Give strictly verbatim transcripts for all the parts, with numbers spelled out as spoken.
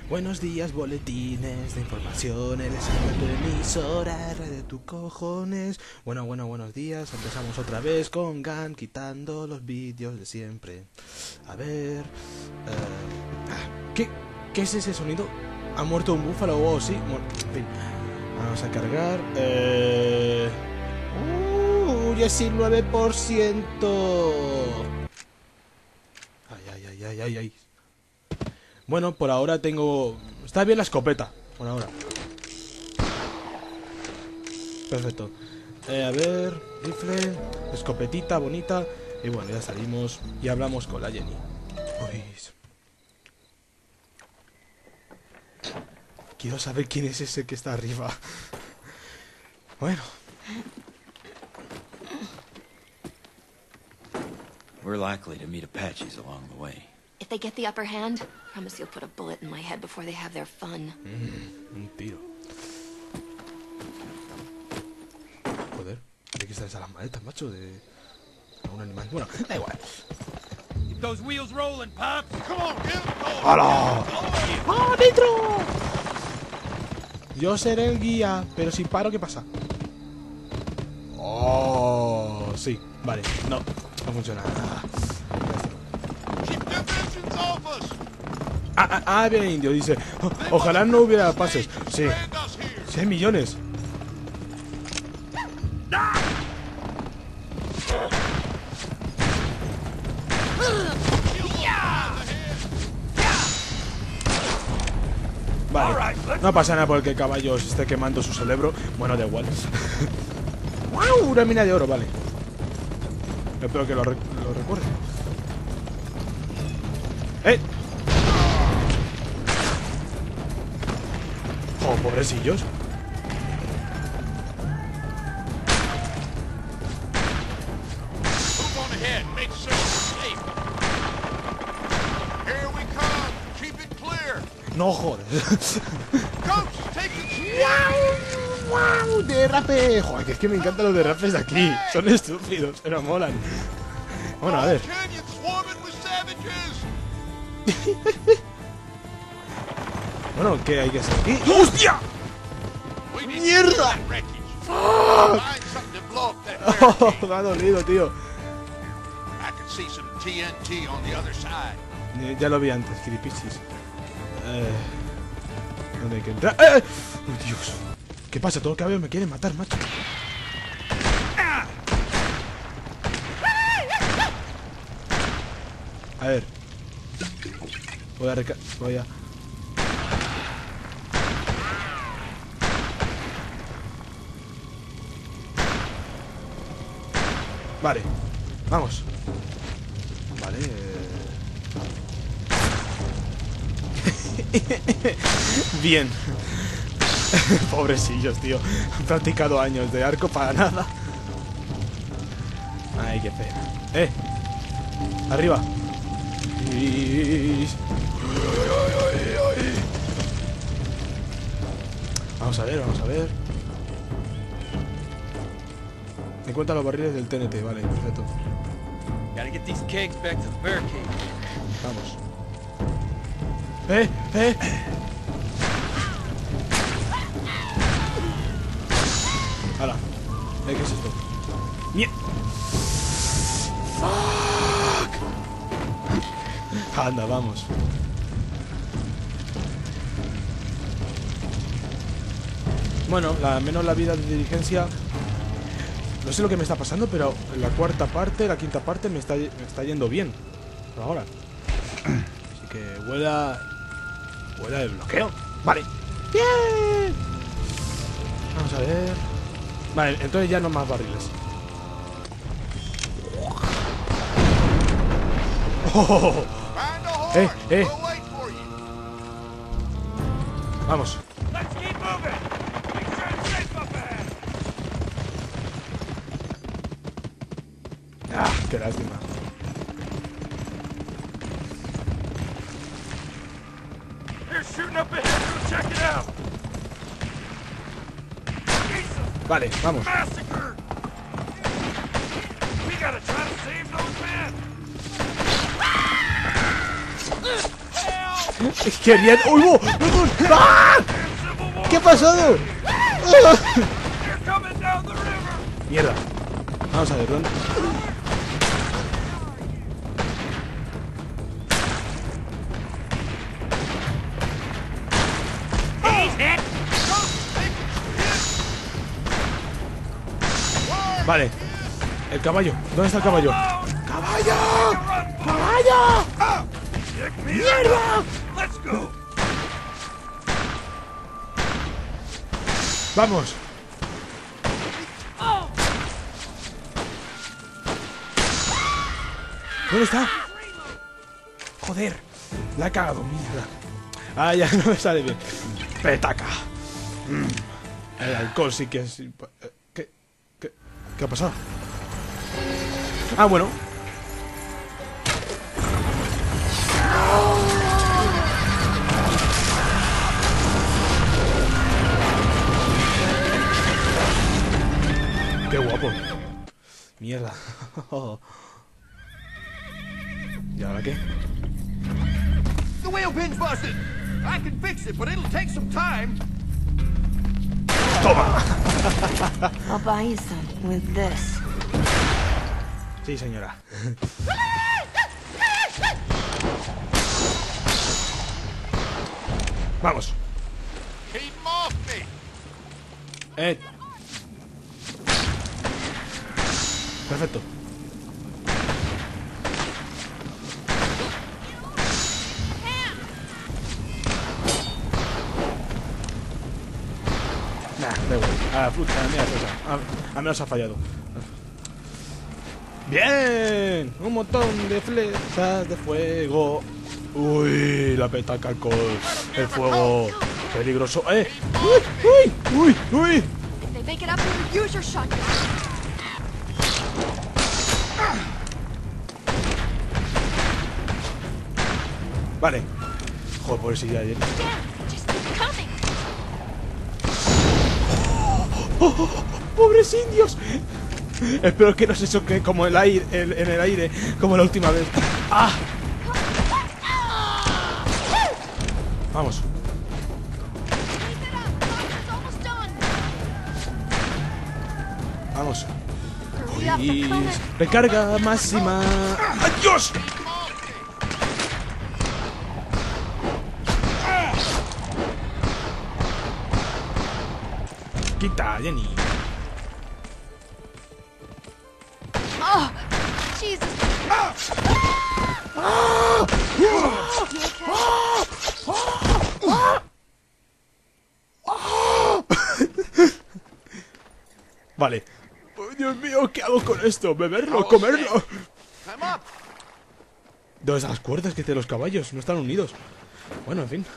Buenos días, boletines de información, eres el tu emisora, de tu cojones. Bueno, bueno, buenos días, empezamos otra vez con Gan, quitando los vídeos de siempre. A ver... Uh, ¿qué, ¿Qué es ese sonido? ¿Ha muerto un búfalo o oh, sí? Bueno, en fin, vamos a cargar... Eh... Uh, diecinueve por ciento. Ay, ay, ay, ay, ay, ay. Bueno, por ahora tengo... Está bien la escopeta, por ahora. Perfecto. Eh, a ver... Rifle... Escopetita bonita... Y bueno, ya salimos y hablamos con la Jenny. Uy. Quiero saber quién es ese que está arriba. Bueno. We're likely to meet Apaches along the way. If they get the upper hand, I promise you'll put a bullet in my head before they have their fun. Mm, un tiro. Joder, hay que estar esas las maletas, macho, de un animal. Bueno, da igual. Keep those wheels rolling, Pops. Come on, get them. ¡Hala! ¡Ah, dentro! Yo seré el guía, pero si paro, ¿qué pasa? Oh, sí, vale, no, no funciona. Ah, ah, ah, bien indio, dice. O, ojalá no hubiera pases. Sí, sí hay millones. Vale, no pasa nada porque el caballo se esté quemando su cerebro. Bueno, da igual. ¡Wow! Una mina de oro, vale. Espero que lo, rec lo recuerde. ¡Eh! Oh, pobrecillos. No jodes. ¡Wow! ¡Derrape! Joder, que es que me encantan los derrapes de aquí. Son estúpidos, pero molan. Bueno, a ver. Bueno, ¿qué hay que hacer aquí? ¡Hostia! ¡Mierda! ¡Oh! Oh, me ha dolido, tío. Ya lo vi antes, Kiripichis. Eh, ¿Dónde hay que entrar? ¡Eh! ¡Oh, Dios! ¿Qué pasa? Todo el cabello me quiere matar, macho. A ver. Voy a reca... Voy a... Vale. Vamos. Vale. Bien. Pobrecillos, tío. Han practicado años de arco para nada. Ay, qué pena. Eh. Arriba. Vamos a ver, vamos a ver. Encuentra los barriles del T N T, vale, perfecto. Vamos. ¡Eh! ¡Eh! ¡Hala! ¿Eh, ¿Qué es esto? ¡Nie! ¡Fuck! Anda, vamos. Bueno, la, menos la vida de diligencia. No sé lo que me está pasando, pero en la cuarta parte, la quinta parte me está, me está yendo bien. Por ahora. Así que vuela... Vuela el bloqueo. Vale. ¡Bien! Vamos a ver... Vale, entonces ya no más barriles. ¡Oh! ¡Eh, eh! Vamos. ¡Ah! ¡Qué lástima! Vale, vamos. Querían... ¡Uy, no! ¡Ah! ¿Qué ha pasado? ¡Ah! Mierda. Vamos a ver, ¿dónde? Vale. El caballo. ¿Dónde está el caballo? ¡Caballo! ¡Caballo! ¡Mierda! Vamos. ¿Dónde está? Joder. La he cagado, mierda. Ah, ya no me sale bien. Petaca. Mm. El alcohol sí que es... ¿Qué? ¿Qué? ¿Qué ha pasado? Ah, bueno. Qué guapo. Mierda. ¿Y ahora qué? The wheel pin's busted. I can fix it, but it'll take some time. Toma. I'll buy you some with this. Sí, señora. Vamos. Keep him off me. Eh. Perfecto. Nah, da igual. A la fruta, a mí a, a menos ha fallado. Bien. Un montón de flechas de fuego. Uy, la petaca alcohol. El fuego. Peligroso. Eh. Uy, uy, uy, uy. If they make it up here, use your shotgun. Vale. Joder, pobrecilla ayer. Just keep coming. ¡Oh, oh, oh! ¡Pobres indios! Espero que no se choque como el aire, el, en el aire, como la última vez. ¡Ah! Vamos. Vamos. Uy, recarga máxima. ¡Adiós! Quita, Jenny. Oh, Jesus. Vale. Oh, Dios mío, ¿qué hago con esto? ¿Beberlo? ¿Comerlo? ¿Dónde están las cuerdas que tienen los caballos? No están unidos. Bueno, en fin.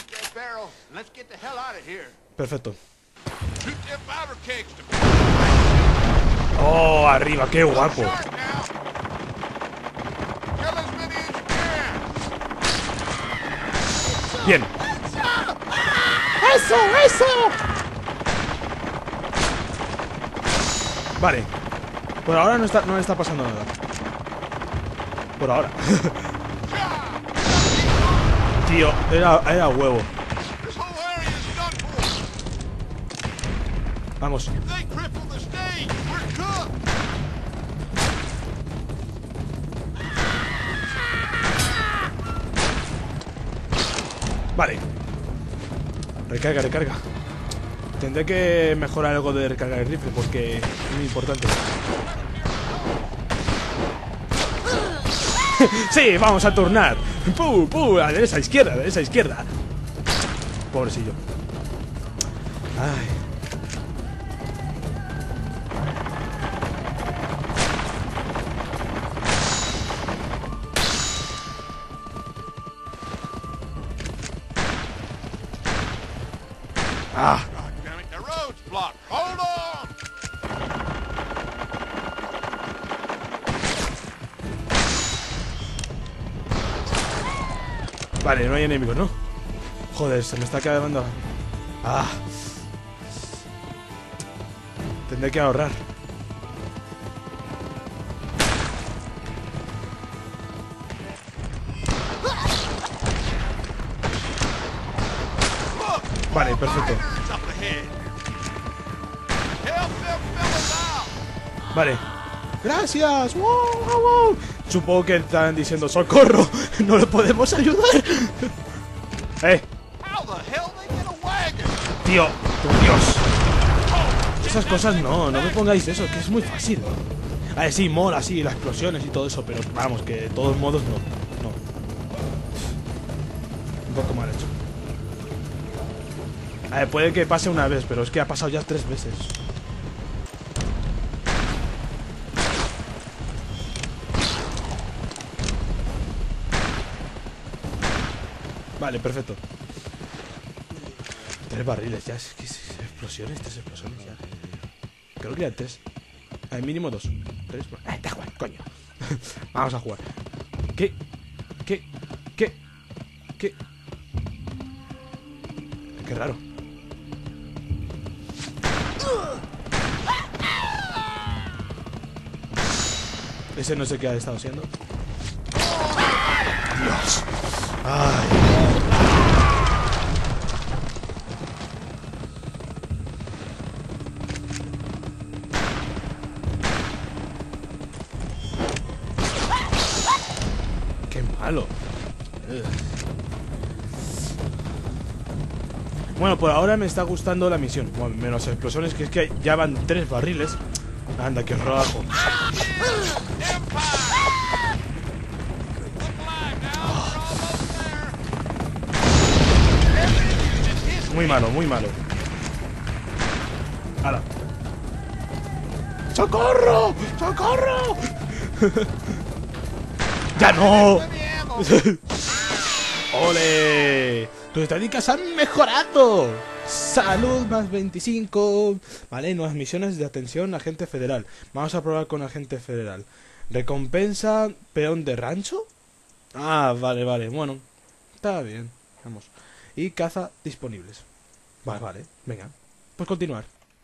Perfecto. Oh, arriba, qué guapo. Bien. ¡Eso, eso! Vale. Por ahora no está, no está pasando nada. Por ahora. Tío, era, era huevo. Vamos. Vale. Recarga, recarga. Tendré que mejorar algo de recargar el rifle porque es muy importante. Sí, vamos a turnar. ¡Pu, pu! A derecha, a izquierda, a derecha, a izquierda. Pobrecillo. Ay. Ah. Vale, no hay enemigos, ¿no? Joder, se me está quedando... Ah. Tendré que ahorrar. Vale, perfecto. Vale. Gracias. Wow, wow, wow. Supongo que están diciendo socorro. No le podemos ayudar. Eh. Tío, por Dios. Esas cosas no, no me pongáis eso, que es muy fácil. A ver, sí, mola, sí, las explosiones y todo eso, pero vamos, que de todos modos no. No. Un poco mal hecho. A ver, puede que pase una vez, pero es que ha pasado ya tres veces. Vale, perfecto. Tres barriles ya, es que es explosiones, tres explosiones ya. Creo que eran tres. Al mínimo dos. Tres. Eh, da igual, coño. Vamos a jugar. ¿Qué? ¿Qué? ¿Qué? ¿Qué? Qué raro. Ese no sé qué ha estado haciendo. Dios. Ay. Qué malo. Ugh. Bueno, por ahora me está gustando la misión. Bueno, menos explosiones, que es que ya van tres barriles. Anda, qué rojo. Muy malo, muy malo. ¡Hala! ¡Socorro! ¡Socorro! ¡Ya no! ¡Ole! ¡Tus estadísticas han mejorado! ¡Salud más veinticinco! Vale, nuevas misiones de atención agente federal. Vamos a probar con agente federal. Recompensa peón de rancho. Ah, vale, vale. Bueno, está bien. Vamos. Y caza disponibles. Vale, vale. Venga. Pues continuar.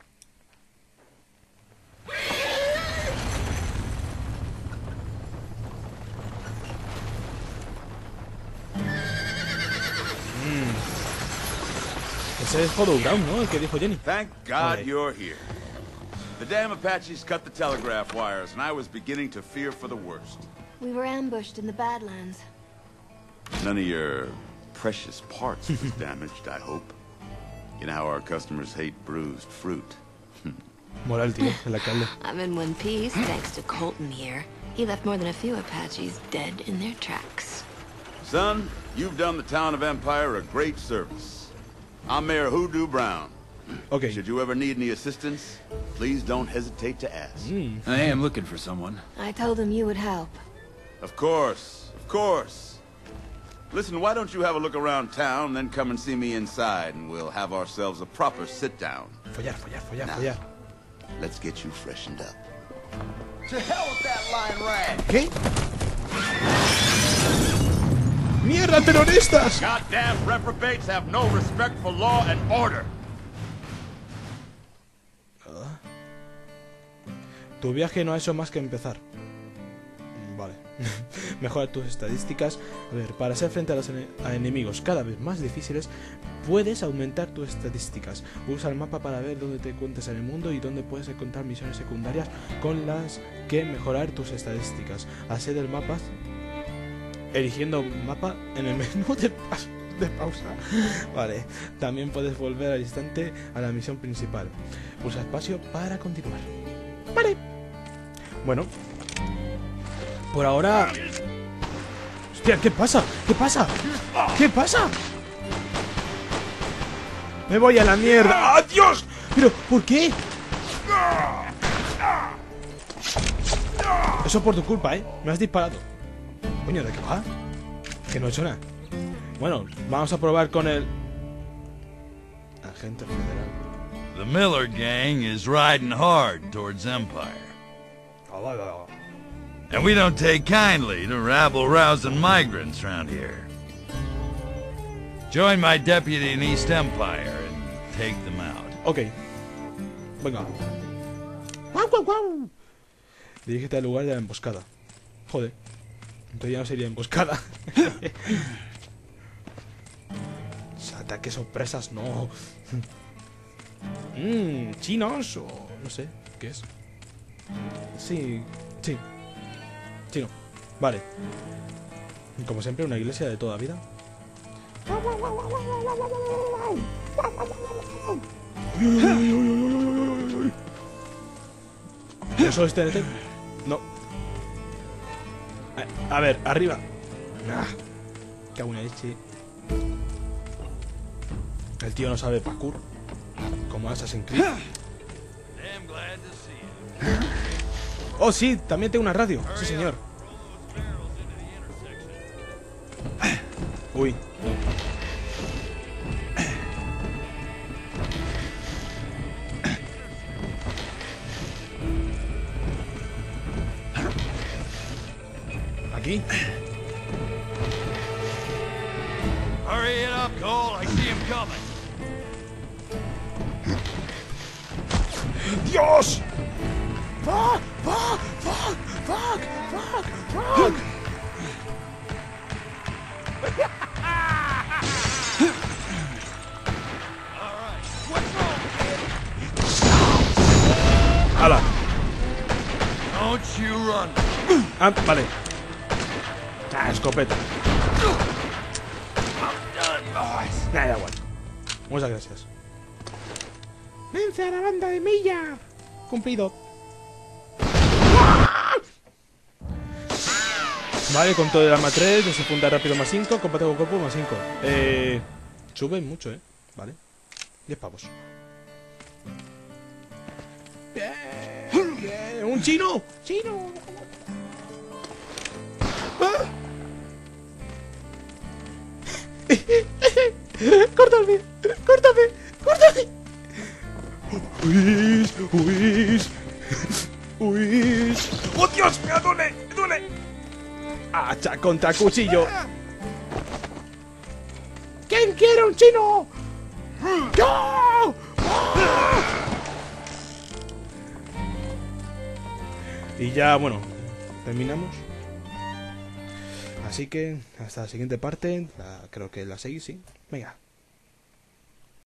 Ese es Hollow Ground, ¿no? El que dijo Jenny. Thank God Okay. you're here. The damn Apaches cut the telegraph wires, and I was beginning to fear for the worst. We were ambushed in the Badlands. None of your precious parts was damaged, I hope. You know how our customers hate bruised fruit. Mola el tío, el alcalde. I'm in one piece, thanks to Colton here. He left more than a few Apaches dead in their tracks. Son, you've done the town of Empire a great service. I'm Mayor Hoodoo Brown. Ok. Should you ever need any assistance, please don't hesitate to ask. Mm. I am looking for someone. I told him you would help. Of course, of course. Listen, why don't you have a look around town, then come and see me inside, and we'll have ourselves a proper sit-down. Follar, follar, follar, Now, follar. let's get you freshened up. To hell with that line rag! ¿Qué? ¡Mierda, terroristas! Goddamn reprobates have no respect for law and order. Tu viaje no ha hecho más que empezar. Vale. Mejora tus estadísticas. A ver, para hacer frente a los ene a enemigos cada vez más difíciles, puedes aumentar tus estadísticas. Usa el mapa para ver dónde te encuentras en el mundo y dónde puedes encontrar misiones secundarias con las que mejorar tus estadísticas. Accede al mapa eligiendo mapa en el menú de, pa de pausa. Vale. También puedes volver al instante a la misión principal. Usa espacio para continuar. Vale. Bueno. Por ahora... Hostia, ¿qué pasa? ¿Qué pasa? ¿Qué pasa? Me voy a la mierda. ¡Adiós! Pero, ¿por qué? Eso por tu culpa, ¿eh? Me has disparado. Coño, ¿de qué va? Que no he hecho nada. Bueno, vamos a probar con el... Agente federal. The Miller gang is riding hard towards Empire. And we don't take kindly to rabble-rousing migrants around here. Join my deputy in East Empire and take them out. Ok. Venga. ¡Guau, guau, guau! Dirígete al lugar de la emboscada. Joder. Entonces ya no sería emboscada. Ataques sorpresas, no. Mmm, chinos o... no sé, ¿qué es? Sí, sí. Chino, vale. Como siempre, una iglesia de toda vida. ¿Eso es T N T? No. A, a ver, arriba. Ah, cago en la leche. El tío no sabe parkour. Como Assassin's Creed. Oh, sí, también tengo una radio. Sí, señor. Uy, no. Aquí. Hurry it up, Cole. I see him coming. ¡Dios! ¡Fuck! ¡Fuck! ¡Fuck! ¡Fuck! ¡Fuck! ¡Fuck! ¡Hala! Don't you run. Ah, vale. Ah, escopeta. Nada, da igual. Muchas gracias. ¡Vence a la banda de Milla! Cumplido. Vale, con todo el arma tres, se funda rápido más cinco, combate con cuerpo más cinco. Eh... Sube mucho, eh. Vale. diez pavos. Bien, bien. ¡Un chino! ¡Chino! ¡Ah! ¡Córtame! ¡Córtame! ¡Córtame! ¡Uis! ¡Uis! ¡Uis! ¡Oh, Dios! ¡Me duele! ¡Me duele! ¡Hacha contra cuchillo! ¿Quién quiere un chino? ¡Yo! Y ya, bueno, terminamos. Así que hasta la siguiente parte, la, creo que la seis, sí. Venga.